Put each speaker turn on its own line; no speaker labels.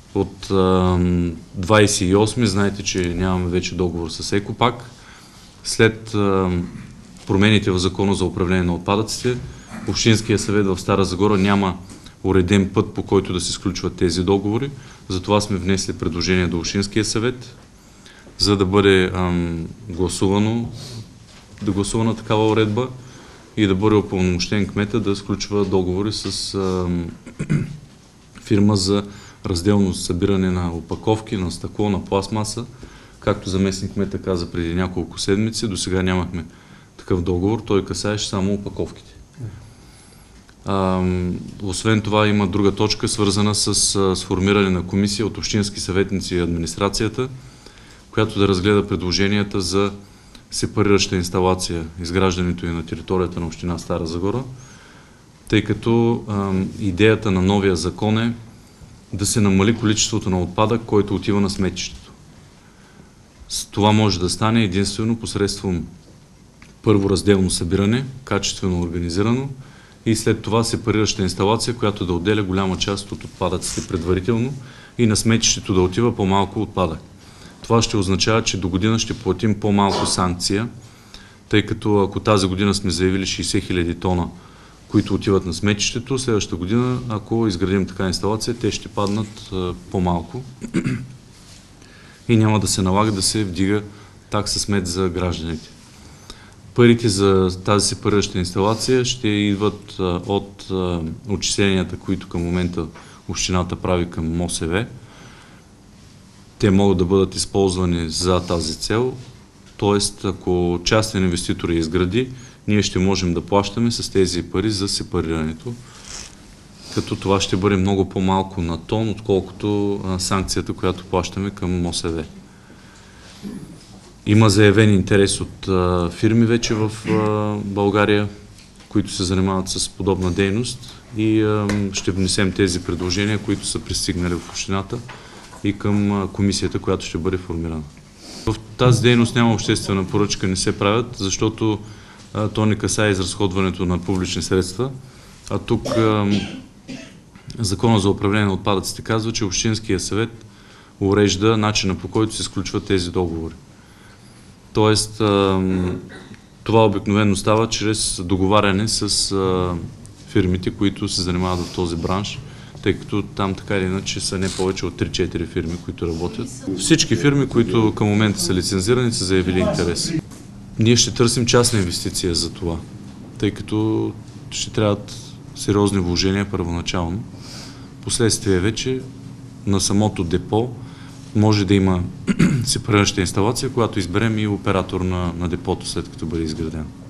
От 28 знаете, че нямаме вече договор с Екопак. След промените в Закона за управление на отпадъците, Общинския съвет в Стара Загора няма уреден път, по който да се сключват тези договори. Затова сме внесли предложение до Общинския съвет, за да бъде гласувана такава уредба и да бъде упълномощен кмета да сключва договори с фирма за разделно събиране на опаковки, на стъкло, на пластмаса. Както заместник кмета каза преди няколко седмици, до сега нямахме такъв договор, той касаеше само опаковките. Освен това има друга точка, свързана с сформиране на комисия от общински съветници и администрацията, която да разгледа предложенията за сепарираща инсталация, изграждането и на територията на община Стара Загора, тъй като идеята на новия закон е да се намали количеството на отпадък, който отива на сметището. Това може да стане единствено посредством първо разделно събиране, качествено организирано, и след това сепарираща инсталация, която да отделя голяма част от отпадъците предварително и на сметището да отива по-малко отпадък. Това ще означава, че до година ще платим по-малко санкция, тъй като ако тази година сме заявили 60 000 тона, които отиват на сметището, следващата година, ако изградим така инсталация, те ще паднат по-малко и няма да се налага да се вдига такса смет за гражданите. Парите за тази сепарираща инсталация ще идват от отчисленията, които към момента общината прави към МОСВ. Те могат да бъдат използвани за тази цел, т.е. ако частен инвеститор я изгради, ние ще можем да плащаме с тези пари за сепарирането, като това ще бъде много по-малко на тон, отколкото санкцията, която плащаме към МОСВ. Има заявен интерес от фирми вече в България, които се занимават с подобна дейност, и ще внесем тези предложения, които са пристигнали в общината и към комисията, която ще бъде формирана. В тази дейност няма обществена поръчка, не се правят, защото то не касае изразходването на публични средства, а тук Закона за управление на отпадъците казва, че Общинския съвет урежда начина, по който се сключват тези договори. Тоест, това обикновено става чрез договаряне с фирмите, които се занимават в този бранш, тъй като там така или иначе са не повече от 3-4 фирми, които работят. Всички фирми, които към момента са лицензирани, са заявили интерес. Ние ще търсим частна инвестиция за това, тъй като ще трябват сериозни вложения първоначално. Последствие вече на самото депо може да има сепарираща инсталация, която изберем и оператор на депото, след като бъде изграден.